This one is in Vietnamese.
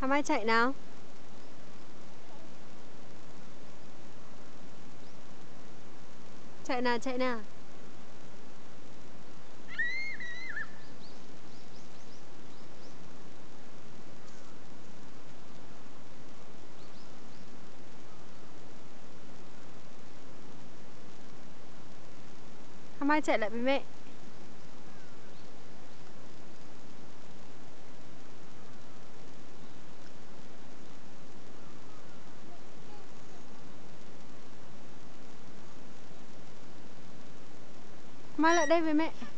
Mai chạy nào. Chạy nào, chạy nào. Mai chạy lại với mẹ. Mai lại đây với mẹ.